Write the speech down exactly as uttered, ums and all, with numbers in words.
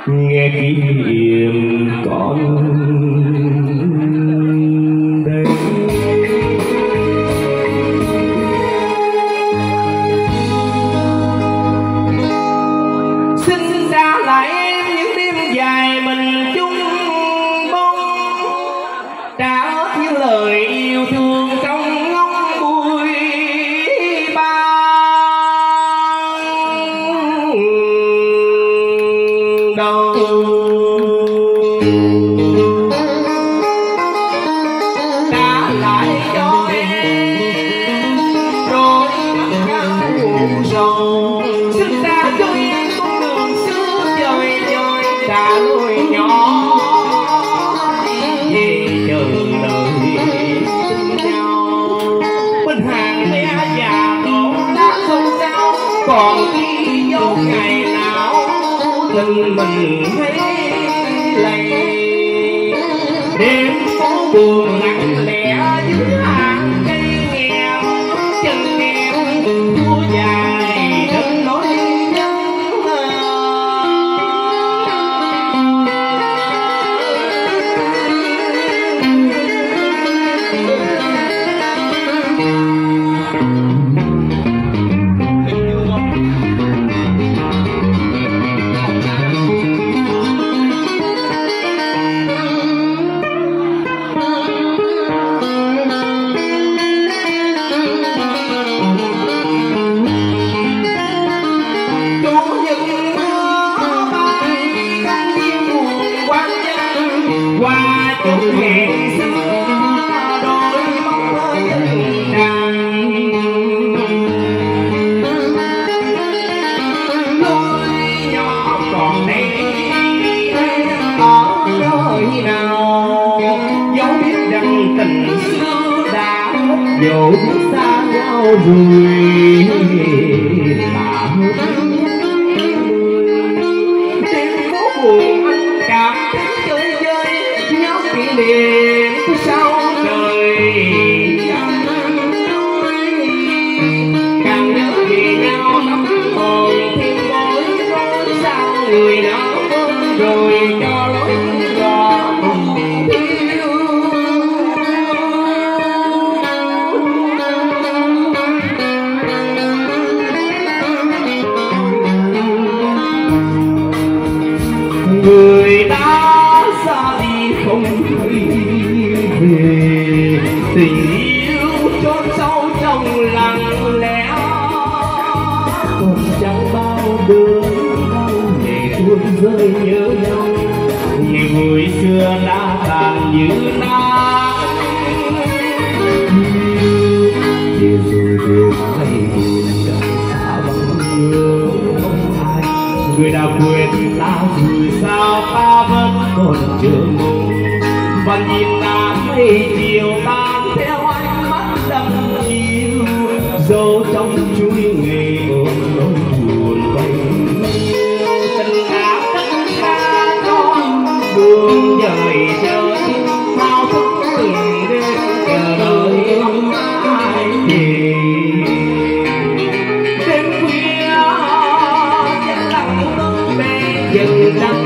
nghe kỷ niệm còn đây. Xin trả lại em những đêm dài mình chung bông, trả hết những lời yêu thương trong ngóng bụi ban đầu. Trả lại cho em rồi ngăn ngủ sầu, xin trả cho em con đường xưa trời trời, trả lối nhỏ về chờ lời xin nhau. Bên hàng mé già đổ đã không sao, còn ghi dấu ngày nào tình mình thấy lầy. Đêm phố buồn lặng lẽ dưới hàng cây nghèo, chân em thua dài đất nỗi nhân. Qua chốn hẹn xưa đôi bóng dần đàn, lối nhỏ còn đây ở nơi nào, dấu biết rằng tình xưa đã mất, dẫu xa nhau rồi là hết. Đêm phố buồn anh cảm chơi chơi nhớ kỷ niệm sau trời, càng nhớ về nhau lắm hồn thêm bối rối. Sao người đã quên rồi cho lối rõ yêu. Người đã xa đi không thấy về, tình yêu chôn sâu trong lặng lẽ, còn chẳng bao đớn đau để tuôn rơi nhớ nhau. Ngày vui xưa đã tàn như nắng, chia rồi về mãi buồn chẳng xa bằng nhớ không ai. Người đã quên ta rồi sao ta vẫn còn chờ mong, và nhìn ta mây chiều tan theo ánh mắt đăm chiều, dấu trong chuỗi ngày ôm nỗi buồn vây. Tình áo tất cả con đường dời chơi, thao thức từng đêm chờ đợi mong ai về. Đêm khuya vẫn lặng ngân bên dần